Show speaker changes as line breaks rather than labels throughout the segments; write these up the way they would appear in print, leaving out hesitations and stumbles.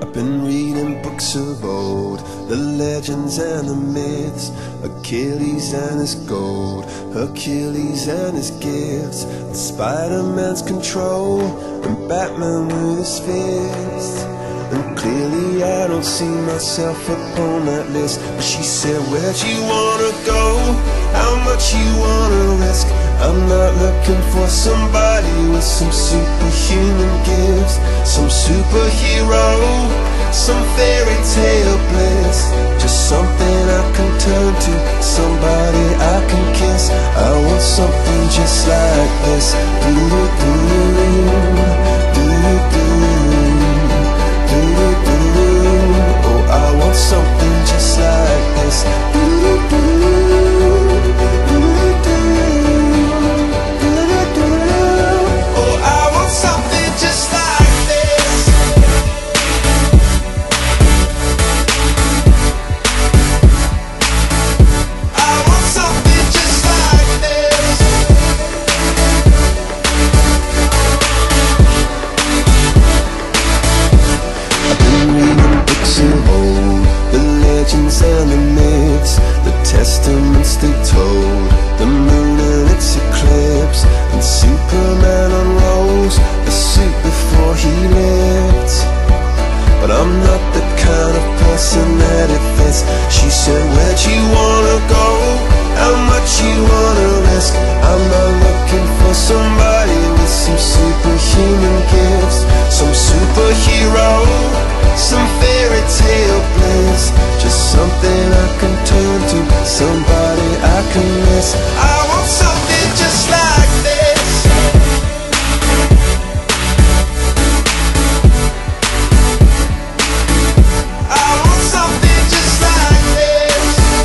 I've been reading books of old, the legends and the myths, Achilles and his gold, Hercules and his gifts, and Spider-Man's control, and Batman with his fists. And clearly I don't see myself upon that list. But she said, where'd you wanna go? How much you wanna risk? I'm not looking for somebody with some superhuman gifts, some superhero, some fairy tale bliss. Just something I can turn to, somebody I can kiss. I want something just like this. Oh, I want something just like this. And the myths, the testaments they told, the moon and its eclipse, and Superman unrolls the suit before he lived. But I'm not the kind of person that it fits. She said, where'd you wanna go? How much you wanna risk? I'm not looking for somebody with some superhuman gifts, some superhero, some fairy tale bliss. Just something I can turn to, somebody I can miss. I want something just like this. I want something just like this.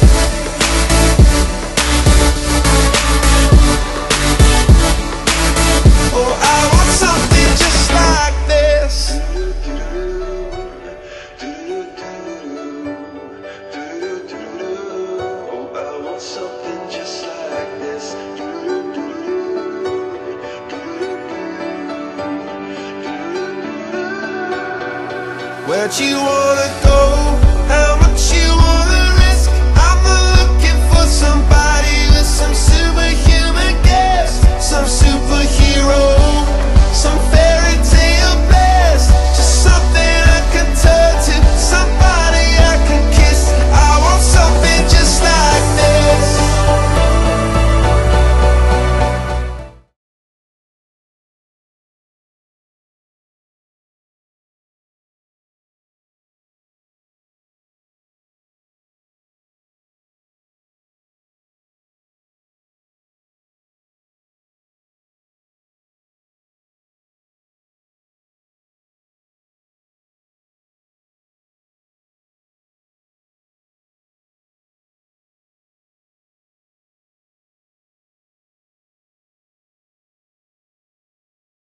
Oh, I want something just like this. Something just like this. Where'd you wanna go?